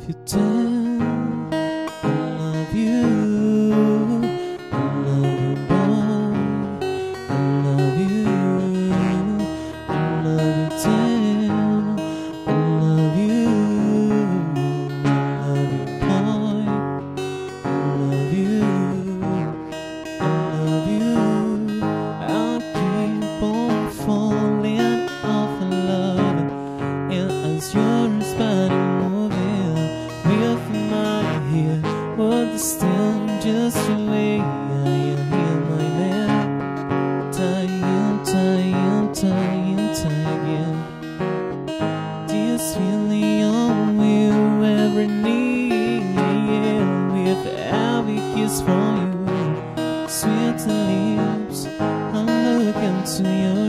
you down. I love you. I love you, boy. I love you. I love you, down. I love you. I love you, boy. I love you. I love you. I'll keep on falling off in love, and as you're inspiring moving with my hair, but still just the way I am here, my man. Time, time, time, time. This feeling on you every need, with every kiss from you, sweet lips. I look into your